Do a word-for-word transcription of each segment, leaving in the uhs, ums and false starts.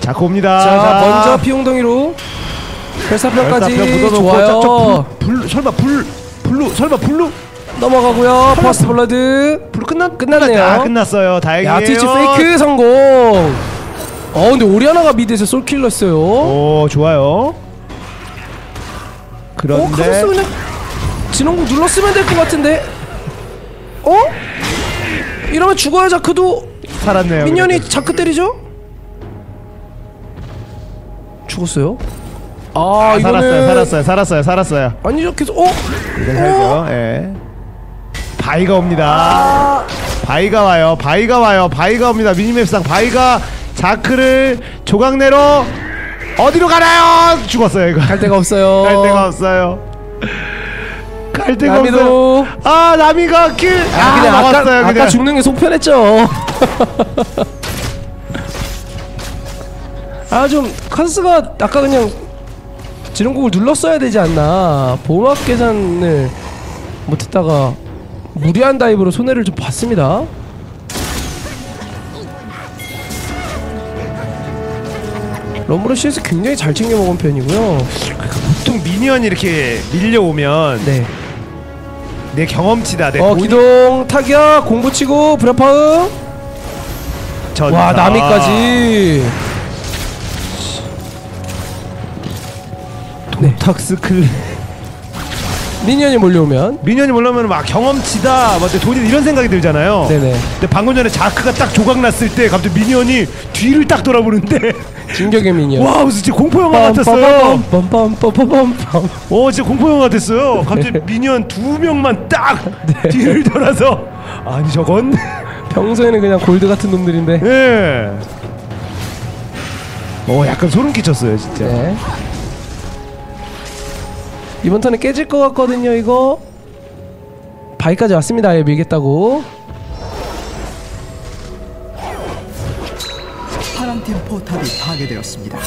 자크 옵니다. 자, 자, 먼저 피웅덩이로 혈사병까지 묻어놓고 좋아요. 저, 저 불, 불, 설마 불 블루 설마 블루 넘어가고요. 퍼스트 블러드 블루 끝났 끝났네요. 아, 끝났어요. 다행이에요. 야, 트위치 페이크 성공. 어 근데 오리아나가 미드에서 솔킬 넣었어요. 오 좋아요. 어? 그런데 카서스 그냥 진홍국 눌렀으면 될 것 같은데. 어? 이러면 죽어야 자크도. 살았네요. 미니언이 그래도. 자크 때리죠? 죽었어요? 아, 아, 이거는 살았어요. 살았어요. 살았어요. 살았어요. 아니죠 계속 어? 이건 살죠. 예. 바이가 옵니다. 아, 바이가 와요. 바이가 와요. 바이가 옵니다. 미니맵상 바이가 자크를 조각내로 어디로 가나요? 죽었어요 이거. 갈 데가 없어요. 갈 데가 없어요. 갈 데가 나미도. 없어요. 아 나미가 킬. 아, 아, 그냥 아까, 막았어요, 아까 그냥. 죽는 게 속편했죠. 아 좀 카스가 아까 그냥 지름곡을 눌렀어야 되지 않나. 보호막 계산을 못했다가 무리한 다이브로 손해를 좀 봤습니다. 럼블은 씨에스 굉장히 잘 챙겨 먹은 편이고요. 보통 미니언이 이렇게 밀려오면 네. 내 경험치다. 내 어 돈이 기동 타격 공부 치고 브라파음. 전사. 와 나미까지. 도탁스 클레. 미니언이 몰려오면. 미니언이 몰려오면 막 경험치다, 뭐 돈이 이런 생각이 들잖아요. 네네. 근데 방금 전에 자크가 딱 조각 났을 때 갑자기 미니언이 뒤를 딱 돌아보는데 진격의 미니언. 와 무슨 진짜 공포 영화 같았어요. 빰빰빰빰빰빰. 어 진짜 공포 영화 같았어요. 갑자기 미니언 두 명만 딱 뒤를 돌아서 아니 저건 평소에는 그냥 골드 같은 놈들인데. 예. 어 약간 소름 끼쳤어요 진짜. 네. 이번 턴에 깨질 것 같거든요 이거. 바위까지 왔습니다. 아예 밀겠다고. 파랑팀 포탑이 파괴되었습니다.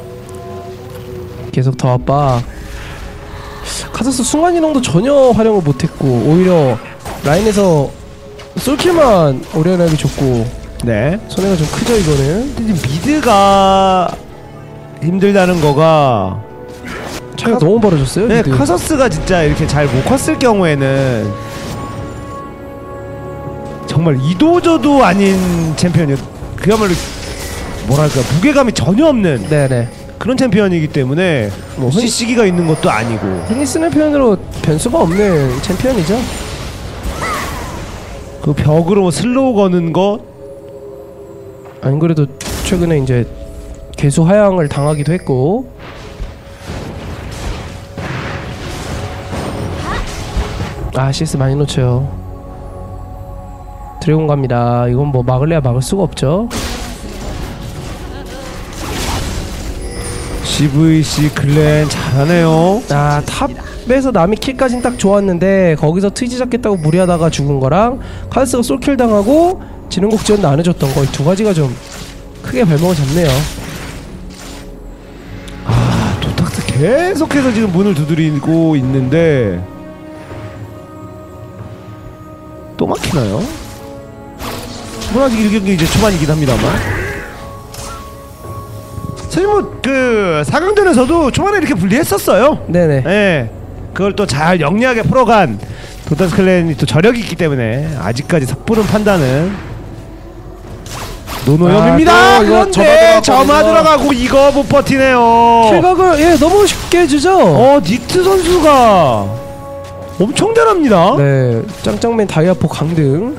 계속 더 압박. 카서스 순간이동도 전혀 활용을 못했고 오히려 라인에서 솔킬만 오리아나에게 줬고 네. 손해가 좀 크죠 이거는. 근데 지금 미드가 힘들다는 거가 차이가 너무 벌어졌어요. 네, 미드. 카서스가 진짜 이렇게 잘 못 컸을 경우에는 정말 이도저도 아닌 챔피언이요. 그야말로 뭐랄까 무게감이 전혀 없는 네네. 그런 챔피언이기 때문에 뭐 흔히- 씨씨기가 있는 것도 아니고. 흔히 쓰는 표현으로 변수가 없는 챔피언이죠. 그 벽으로 슬로우 거는 것. 안 그래도 최근에 이제 개수 하향을 당하기도 했고. 아 씨에스 많이 놓쳐요. 드래곤 갑니다. 이건 뭐 막을래야 막을 수가 없죠. 씨브이씨 글렌 잘하네요. 아 탑에서 남이 킬까진 딱 좋았는데 거기서 트위지 잡겠다고 무리하다가 죽은 거랑 카스가 솔킬 당하고 지능곡 지원도 안 해줬던 거 이 두 가지가 좀 크게 발목을 잡네요. 아 도탁스 계속해서 지금 문을 두드리고 있는데 또 막히나요? 뭐 아직 일 경기 이제 초반이긴 합니다만. 사실 뭐그 사 강전에서도 초반에 이렇게 불리했었어요. 네네. 예. 그걸 또 잘 영리하게 풀어간 도탁스 클랜이 또 저력이 있기 때문에 아직까지 섣부른 판단은 노노염입니다. 아, 또 이거 그런데 점화 점화 들어갔거든요. 들어가고 이거 못 버티네요. 킬각을 예 너무 쉽게 해주죠. 어 니트 선수가 엄청 잘합니다. 네, 짱짱맨 다이아포 강등.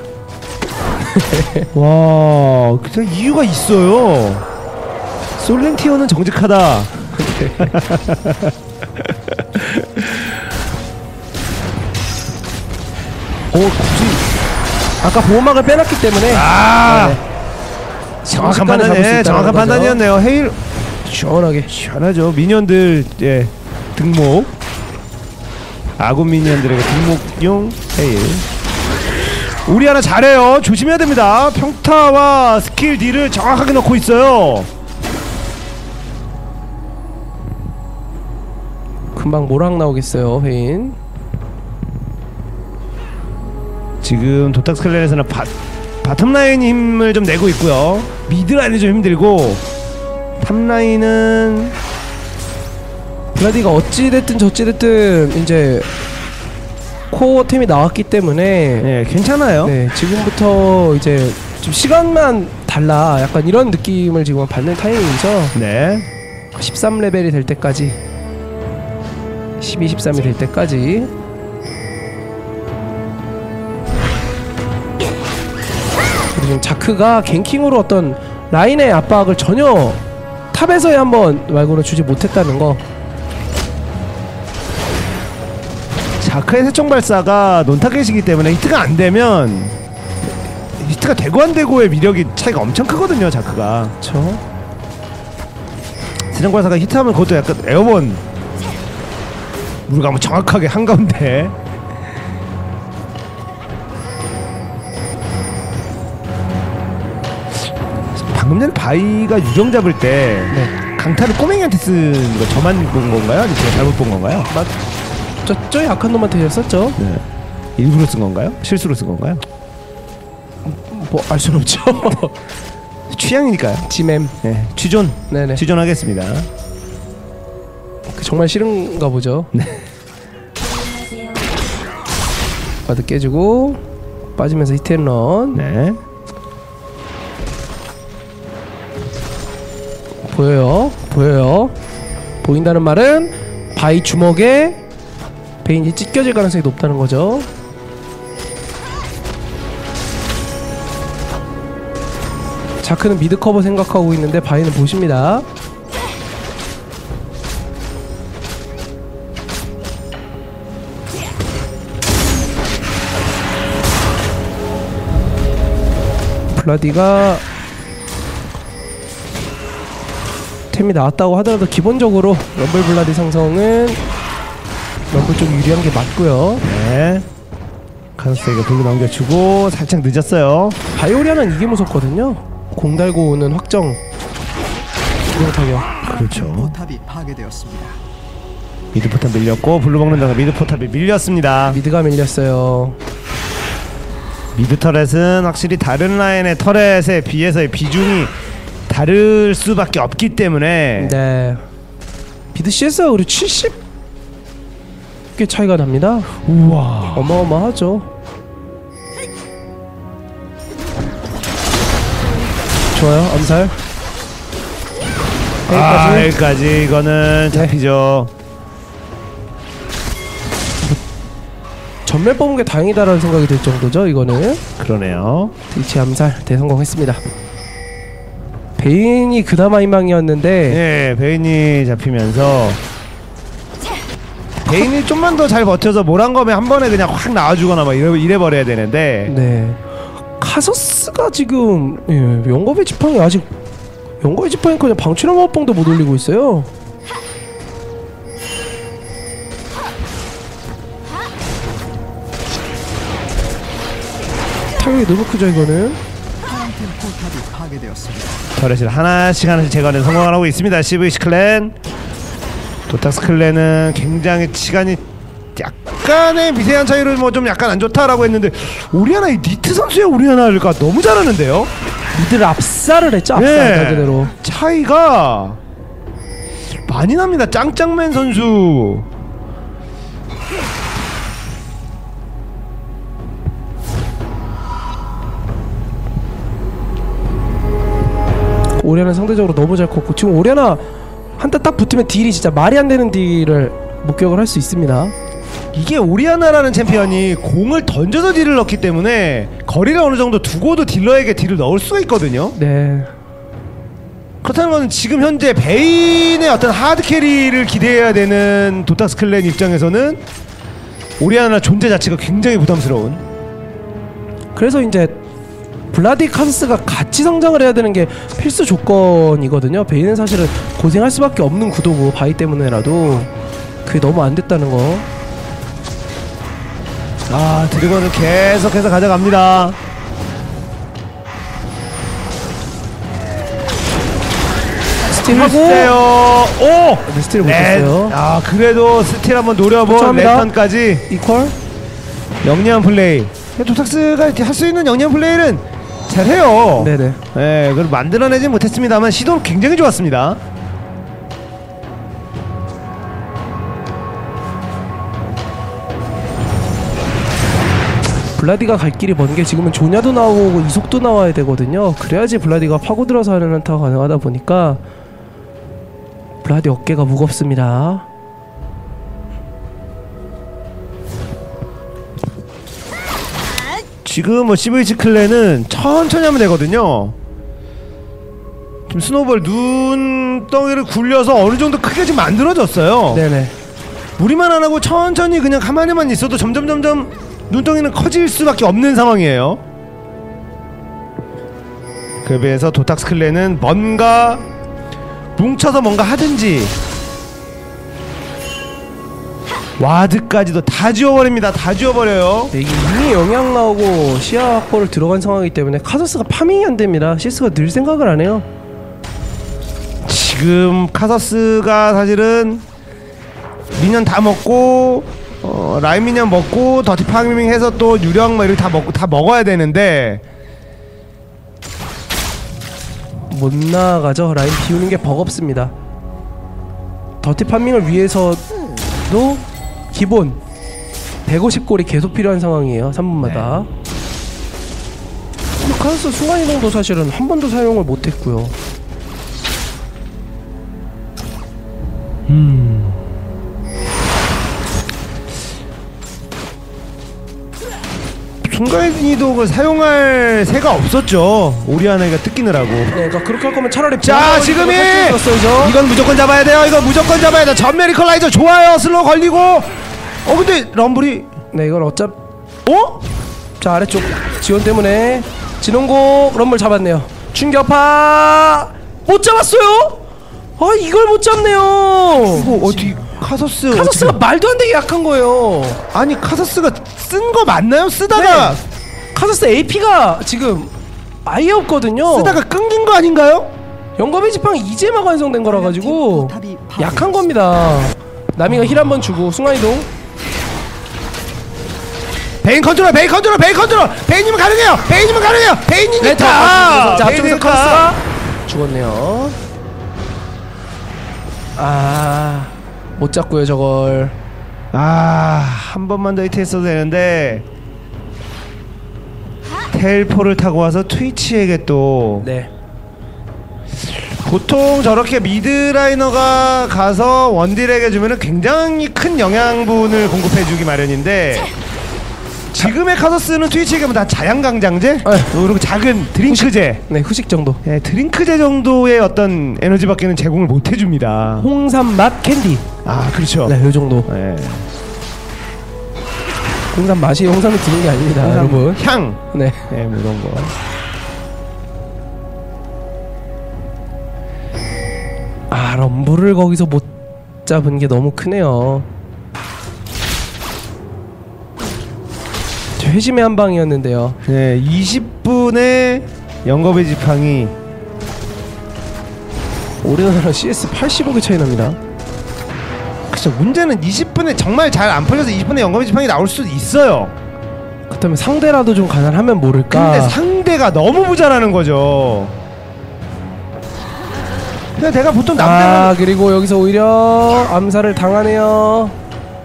와, 그냥 이유가 있어요. 솔렌티어는 정직하다. 오, 굳이 아까 보호막을 빼놨기 때문에 아, 네. 정확한 순식간에 잡을 수 판단이네. 있다는 정확한 거죠. 판단이었네요. 헤일 시원하게. 시원하죠. 미니언들 예 등목. 아군 미니언들에게 등목용 헤일. 우리 하나 잘해요. 조심해야 됩니다. 평타와 스킬 딜을 정확하게 넣고 있어요. 금방 모락 나오겠어요, 회인. 지금 도탁스 클랜에서는 바, 바텀라인 힘을 좀 내고 있고요. 미드라인이 좀 힘들고 탑라인은 블라디가 어찌됐든 저찌됐든 이제 코어 템이 나왔기 때문에 네, 괜찮아요. 네, 지금부터 이제 좀 시간만 달라 약간 이런 느낌을 지금 받는 타이밍이죠. 네. 십삼 레벨이 될 때까지 십이, 십삼이 될 때까지 그리고 지금 자크가 갱킹으로 어떤 라인의 압박을 전혀 탑에서의 한번 말고는 주지 못했다는 거. 자크의 세총 발사가 논타겟이기 때문에 히트가 안 되면 히트가 되고 안 되고의 위력이 차이가 엄청 크거든요. 자크가. 그렇죠. 세총 발사가 히트하면 그것도 약간 에어본 물감을 정확하게 한가운데. 방금 전에 바이가 유령 잡을 때 네. 강타를 꼬맹이한테 쓴 거 저만 본 건가요? 아니면 제가 잘못 본 건가요? 맞. 저, 저 약한 놈한테 썼죠. 네. 일부러 쓴 건가요? 실수로 쓴 건가요? 뭐 알 수는 없죠. 취향이니까요. 지맴. 네. 취존. 네네. 취존하겠습니다. 정말 싫은가 보죠. 네. 바드 깨지고 빠지면서 히트앤런. 네. 보여요. 보여요. 보인다는 말은 바이 주먹에 베인이 찢겨질 가능성이 높다는 거죠. 자크는 미드 커버 생각하고 있는데 바이는 보십니다. 블라디가 템이 나왔다고 하더라도 기본적으로 럼블 블라디 상성은 럼블 쪽이 유리한 게 맞고요. 네. 카노스에게 블루 넘겨주고 살짝 늦었어요. 바이오리아는 이게 무섭거든요. 공 달고 오는 확정 기동 타격. 그렇죠. 포탑이 파괴되었습니다. 미드 포탑 밀렸고 블루 먹는다가 미드 포탑이 밀렸습니다. 미드가 밀렸어요. 미드 터렛은 확실히 다른 라인의 터렛에 비해서의 비중이 다를 수밖에 없기 때문에 네. 비드 씨에스가 우리 칠십 개 차이가 납니다. 우와. 어마어마하죠. 좋아요. 암살. 아, 여기까지. 여기까지 이거는 잡히죠. 전멸 뽑은 게 다행이다라는 생각이 들 정도죠. 이거는 그러네요. 트위치 암살 대성공했습니다. 베인이 그나마 희망이었는데 네, 베인이 잡히면서 베인이 좀만 더 잘 버텨서 모란검에 한 번에 그냥 확 나와주거나 막 이래, 이래버려야 되는데 네. 카서스가 지금 예, 영겁의 지팡이 아직 영겁의 지팡이 그냥 방출한 마법봉도 못 올리고 있어요. 타격이 너무 크죠 이거는. 파란팀 포탑이 파괴되었습니다. 터렛을 하나씩 하나씩 제거하는 성공을 하고 있습니다. 씨브이씨 클랜. 도탁스 클랜은 굉장히 시간이 약간의 미세한 차이로 뭐 좀 약간 안 좋다라고 했는데 오리아나 이 니트 선수의 오리아나가 너무 잘하는데요. 미드를 압살을 했죠. 압살 네. 말 그대로. 차이가 많이 납니다. 짱짱맨 선수. 오리아나 상대적으로 너무 잘 컸고 지금 오리아나 한타 딱 붙으면 딜이 진짜 말이 안 되는 딜을 목격을 할 수 있습니다. 이게 오리아나라는 챔피언이 공을 던져서 딜을 넣기 때문에 거리를 어느 정도 두고도 딜러에게 딜을 넣을 수가 있거든요. 네. 그렇다는 건 지금 현재 베인의 어떤 하드 캐리를 기대해야 되는 도탁스 클랜 입장에서는 오리아나 존재 자체가 굉장히 부담스러운. 그래서 이제 블라디 카서스가 같이 성장을 해야 되는 게 필수 조건이거든요. 베인은 사실은 고생할 수밖에 없는 구도고 바이 때문에라도 그게 너무 안 됐다는 거. 아, 드래곤을 계속해서 가져갑니다. 스틸하고 오! 네, 스틸을 네. 못했어요. 아, 그래도 스틸 한번 노려본 쫓아갑니다. 레턴까지 이퀄. 영리한 플레이. 도탁스가 할 수 있는 영리한 플레이는 잘해요. 네네. 예, 그걸 만들어내진 못했습니다만 시도는 굉장히 좋았습니다. 블라디가 갈 길이 먼 게 지금은 조냐도 나오고 이속도 나와야 되거든요. 그래야지 블라디가 파고들어서 하는 한타가 가능하다 보니까 블라디 어깨가 무겁습니다. 지금 뭐 씨브이씨 클랜은 천천히 하면 되거든요. 지금 스노볼 눈덩이를 굴려서 어느 정도 크게 지금 만들어졌어요. 네네. 무리만 안 하고 천천히 그냥 가만히만 있어도 점점 점점 눈덩이는 커질 수밖에 없는 상황이에요. 그에 비해서 도탁스 클랜은 뭔가 뭉쳐서 뭔가 하든지 와드까지도 다 지워버립니다. 다 지워버려요. 네, 이게 이미 영향 나오고 시야 확보를 들어간 상황이기 때문에 카서스가 파밍이 안 됩니다. 시스가 늘 생각을 안 해요. 지금 카서스가 사실은 미니언 다 먹고 어, 라인 미니언 먹고 더티 파밍 해서 또 유령 뭐 이렇게 다 먹고 다 먹어야 되는데 못 나가죠. 라인 비우는 게 버겁습니다. 더티 파밍을 위해서도 기본 백오십 골이 계속 필요한 상황이에요. 삼 분마다. 네. 카서스 순간이동도 사실은 한 번도 사용을 못했고요. 음. 순간이동을 사용할 새가 없었죠. 오리아나가 뜯기느라고. 네, 그러니까 그렇게 할 거면 차라리 자, 지금이 었어야죠. 이건 무조건 잡아야 돼요. 이거 무조건 잡아야 돼. 전면 이퀄라이저 좋아요. 슬로우 걸리고. 어 근데 럼블이 네, 이건 어차 어? 자, 아래쪽 지원 때문에 진홍고 럼블 잡았네요. 충격파 못 잡았어요. 아, 이걸 못 잡네요. 이거 어디 카서스 카서스가 어떻게... 말도 안 되게 약한 거예요. 아니 카서스가 쓴 거 맞나요? 쓰다가 네. 카서스 에이피가 지금 아예 없거든요. 쓰다가 끊긴 거 아닌가요? 영검의 지팡이 이제 막 완성된 거라 가지고 약한 겁니다. 나미가 힐 한번 주고 순간이동. 베인 컨트롤, 베인 컨트롤, 베인 컨트롤. 베인님은 가능해요. 베인님은 가능해요. 베인이니까. 자, 앞쪽에서 카서스가 죽었네요. 아, 못 잡고요 저걸. 아, 한 번만 더 히트했어도 되는데 텔포를 타고 와서 트위치에게 또 네. 보통 저렇게 미드라이너가 가서 원딜에게 주면은 굉장히 큰 영양분을 공급해주기 마련인데 지금의 카서스는 트위치에 가면 다 자양강장제? 그리고 작은 드링크제. 네, 후식 정도. 네, 드링크제 정도의 어떤 에너지밖에는 제공을 못 해줍니다. 홍삼 맛 캔디. 아, 그렇죠. 네, 요 정도. 네. 홍삼 맛이 홍삼이 드는 게 아닙니다, 홍삼 여러분. 향. 네. 네, 뭐 이런 거. 아, 럼블을 거기서 못 잡은 게 너무 크네요. 회심의 한 방이었는데요. 네, 이십 분에 영겁의 지팡이. 오리오나랑 씨에스 팔십오 개 차이 납니다. 그쵸, 문제는 이십 분에 정말 잘 안 풀려서 이십 분에 영겁의 지팡이 나올 수도 있어요. 그렇다면 상대라도 좀 가난하면 모를까. 근데 상대가 너무 모자라는 거죠. 그냥 내가 보통 남들은 아, 그리고 여기서 오히려 암살을 당하네요.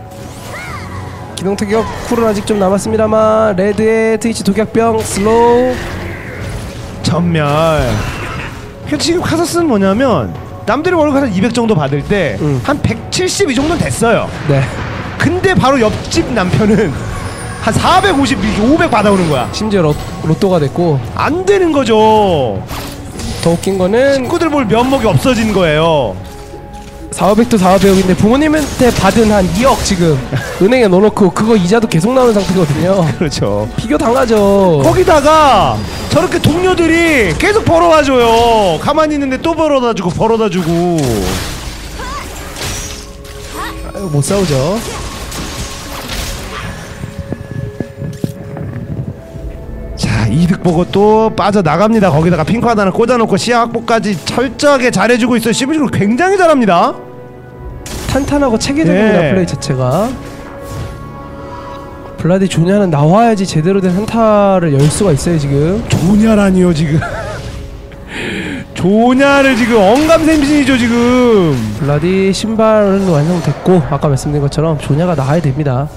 기동타격 쿨은 아직 좀 남았습니다만 레드의 트위치 독약병 슬로우 전멸. 그러니까 지금 카서스는 뭐냐면 남들이 월급 한 이백 정도 받을 때 한 음. 백칠십 이 정도는 됐어요. 네. 근데 바로 옆집 남편은 한 사백오십, 오백 받아오는 거야. 심지어 로, 로또가 됐고 안 되는 거죠. 더 웃긴 거는 친구들 볼 면목이 없어진 거예요. 사오백도 사오백억인데 부모님한테 받은 한 이억 지금 은행에 넣어놓고 그거 이자도 계속 나오는 상태거든요. 그렇죠. 비교 당하죠. 거기다가 저렇게 동료들이 계속 벌어다 줘요. 가만히 있는데 또 벌어다 주고 벌어다 주고. 아유, 못 싸우죠. 자, 이득 보고 또 빠져나갑니다. 거기다가 핑크 하나를 꽂아놓고 시야 확보까지 철저하게 잘해주고 있어요. 시브이씨가 굉장히 잘합니다. 탄탄하고 체계적입니다. 네. 플레이 자체가. 블라디 조냐는 나와야지 제대로 된 한타를 열 수가 있어요 지금. 조냐라니요 지금. 조냐를 지금 언감생심이죠 지금. 블라디 신발은 완성됐고 아까 말씀드린 것처럼 조냐가 나와야 됩니다.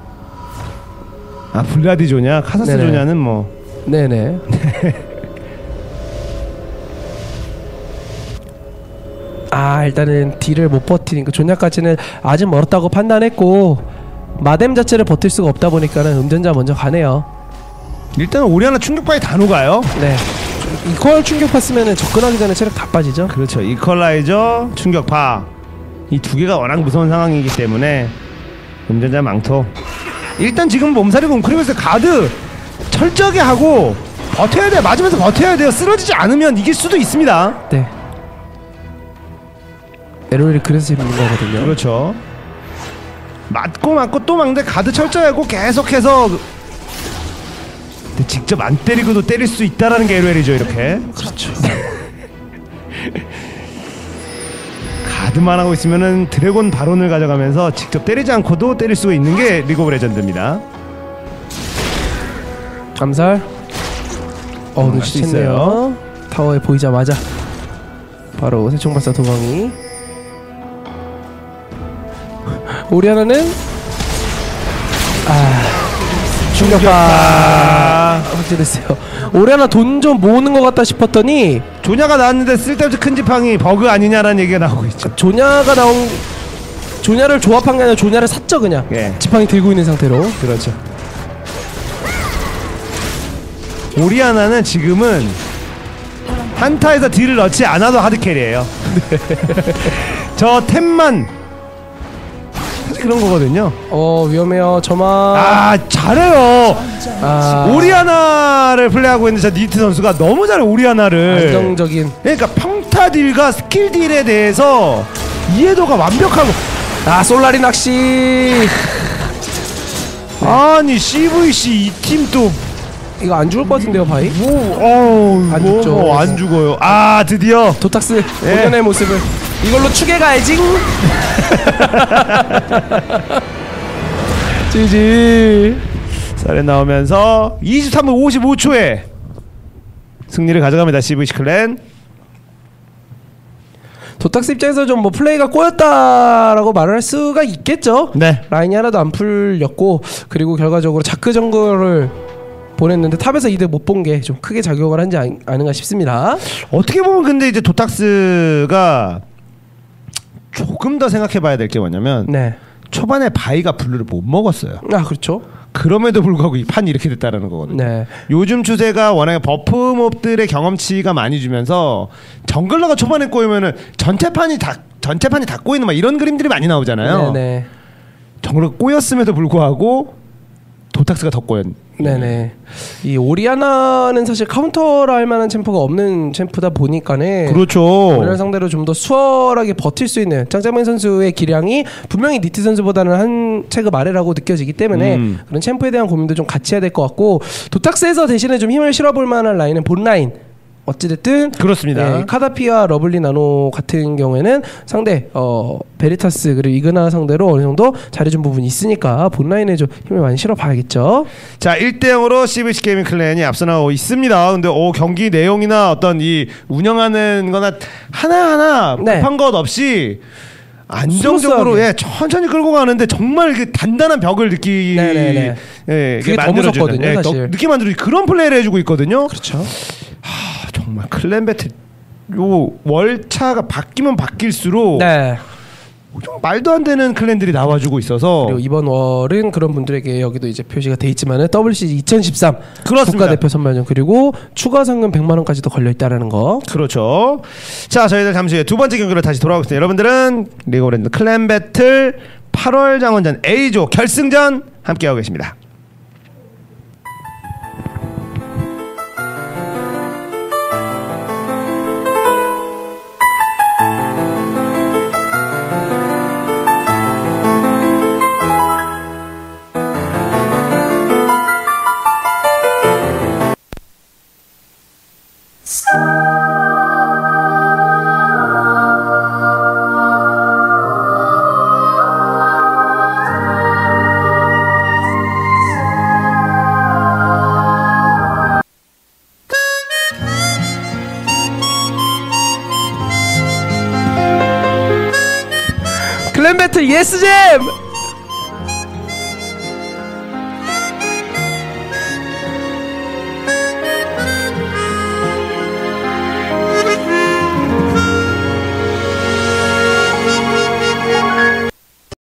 아 블라디 조냐, 카사스 네네. 조냐는 뭐. 네네. 아 일단은 딜을 못 버티니까 조냐까지는 아직 멀었다고 판단했고 마뎀 자체를 버틸 수가 없다 보니까는 음전자 먼저 가네요. 일단 오리아나 충격파에 다 녹아요. 네. 이퀄 충격파 쓰면은 접근하기 전에 체력 다 빠지죠. 그렇죠. 이퀄라이저, 충격파 이 두 개가 워낙 무서운 상황이기 때문에 음전자 망토. 일단 지금 몸살이 웅크리면서 가드 철저하게 하고 버텨야 돼. 맞으면서 버텨야 돼요. 쓰러지지 않으면 이길 수도 있습니다. 네. 에로엘이 그래서 재밌는 거거든요. 그렇죠. 맞고 맞고 또 막는데 가드 철저하고 계속해서 근데 직접 안 때리고도 때릴 수 있다라는 게 엘오엘이죠 이렇게. 그렇죠. 가드만 하고 있으면은 드래곤 바론을 가져가면서 직접 때리지 않고도 때릴 수가 있는 게 리그 오브 레전드입니다. 암살. 어, 음, 눈치챘네요. 타워에 보이자마자 바로 세총발사 도망이. 오리아나는 아 충격파 확실했어요. 오리아나 돈 좀 모으는 것 같다 싶었더니 조냐가 나왔는데 쓸데없이 큰 지팡이 버그 아니냐라는 얘기가 나오고 있죠. 조냐가 나온 조냐를 조합한 게 아니라 조냐를 샀죠 그냥. 예. 지팡이 들고 있는 상태로. 그렇죠. 오리아나는 지금은 한타에서 딜을 넣지 않아도 하드캐리예요. 저 템만 사실 그런 거거든요. 어 위험해요. 저만. 아 잘해요. 아, 오리아나를 플레이하고 있는 저 니트 선수가 너무 잘해 오리아나를. 안정적인. 그러니까 평타 딜과 스킬 딜에 대해서 이해도가 완벽하고. 아 솔라리 낚시. 아니 씨브이씨 이 팀 또 이거 안 죽을 것 같은데요 바이? 뭐, 어우, 안 뭐, 죽죠. 뭐, 안 죽어요. 아, 드디어. 도탁스 예. 본연의 모습을 이걸로 추게 가야지. 지지. 쌀에 나오면서 이십삼 분 오십오 초에 승리를 가져갑니다. 씨브이씨 클랜. 도탁스 입장에서 좀 뭐 플레이가 꼬였다라고 말을 할 수가 있겠죠. 네. 라인이 하나도 안 풀렸고 그리고 결과적으로 자크 정글을 보냈는데 탑에서 이득 못 본 게 좀 크게 작용을 한지 아, 아닌가 싶습니다. 어떻게 보면 근데 이제 도탁스가 조금 더 생각해봐야 될 게 뭐냐면 네. 초반에 바이가 블루를 못 먹었어요. 아 그렇죠. 그럼에도 불구하고 이 판이 이렇게 됐다라는 거거든요. 네. 요즘 추세가 워낙에 버프 몹들의 경험치가 많이 주면서 정글러가 초반에 꼬이면은 전체 판이 다 전체 판이 다 꼬이는 막 이런 그림들이 많이 나오잖아요. 네네. 정글러가 꼬였음에도 불구하고 도탁스가 더 꼬였. 네네. 이 오리아나는 사실 카운터를 할 만한 챔프가 없는 챔프다 보니까는 그렇죠. 오리아나 상대로 좀 더 수월하게 버틸 수 있는 짱짱맨 선수의 기량이 분명히 니트 선수보다는 한 체급 아래라고 느껴지기 때문에 음. 그런 챔프에 대한 고민도 좀 같이 해야 될 것 같고 도탁스에서 대신에 좀 힘을 실어볼 만한 라인은 본 라인. 어찌됐든 그렇습니다. 예, 카다피와 러블리 나노 같은 경우에는 상대 어 베리타스 그리고 이그나 상대로 어느 정도 잘해준 부분이 있으니까 본 라인에 좀 힘을 많이 실어봐야겠죠. 자, 일 대 영으로 씨브이씨 게이밍 클랜이 앞서 나가고 있습니다. 근데 오, 경기 내용이나 어떤 이 운영하는 거나 하나하나 네. 급한 것 없이 안정적으로 스무스하게. 예, 천천히 끌고 가는데 정말 그 단단한 벽을 느끼 네네네. 예, 그게 더 무섭거든요, 예, 사실. 느끼 만들어주는 그런 플레이를 해주고 있거든요. 그렇죠. 하, 정말 클랜 배틀 요 월차가 바뀌면 바뀔수록 네. 좀 말도 안 되는 클랜들이 나와주고 있어서 그리고 이번 월은 그런 분들에게 여기도 이제 표시가 돼 있지만은 더블유씨지 이천십삼 그렇습니다. 국가대표 선발전 그리고 추가 상금 백만 원까지도 걸려 있다라는 거. 그렇죠. 자, 저희들 잠시 후에 두 번째 경기로 다시 돌아오겠습니다. 여러분들은 리그 오브 레전드 클랜 배틀 팔월 장원전 A조 결승전 함께하고 계십니다. 클랜 배틀 예스잼!